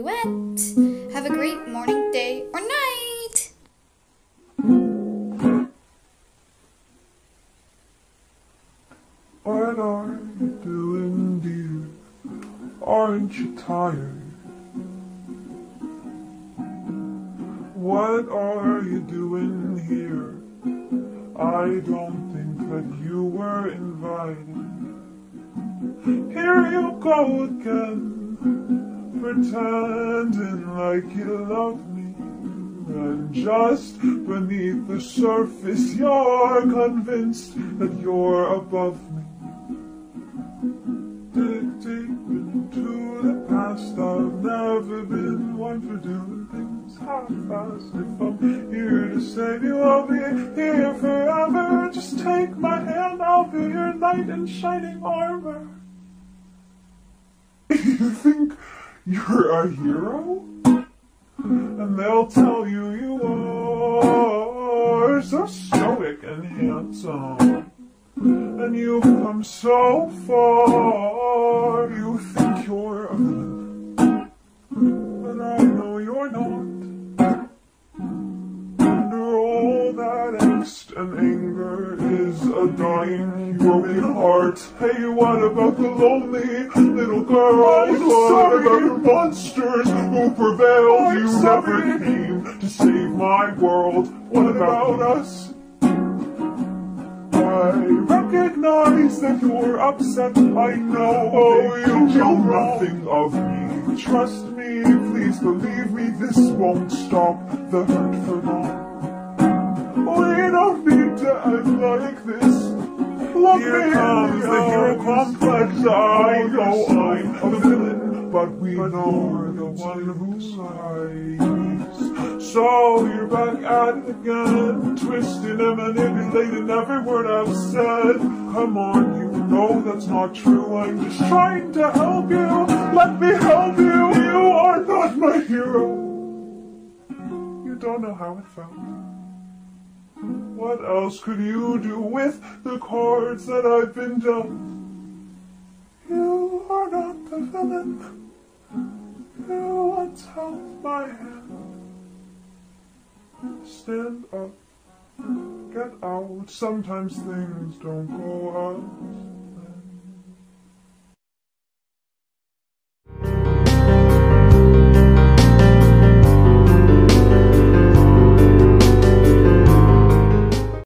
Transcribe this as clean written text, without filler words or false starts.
Duet. Have a great morning, day, or night. What are you doing, dear? Aren't you tired? What are you doing here? I don't think that you were invited. Here you go again, pretending like you love me. And just beneath the surface, you're convinced that you're above me. Dig deep into the past, I've never been one for doing things half-assed. If I'm here to save you, I'll be here forever. Just take my hand, I'll be your knight in shining armor. You think you're a hero? And they'll tell you you are so stoic and handsome. And you've come so far, you think you're a villain. But I know you're not. Under all that angst and anger is a dying human heart. Hey, what about the lonely little girls? What about the monsters who prevailed? You never came to save my world. What about us? I recognize that you're upset, I know. Oh, you know nothing of me. Trust me, please believe me, this won't stop the hurt for long. We don't need to act like this. Look, here comes the hero complex. I know I'm a villain, but we know you're the one who lies. So you're back at it again, twisting and manipulating every word I've said. Come on, you know that's not true. I'm just trying to help you. Let me help you. You are not my hero. You don't know how it felt. What else could you do with the cards that I've been dealt? You are not the villain. You untied my hand. Stand up, get out. Sometimes things don't go out.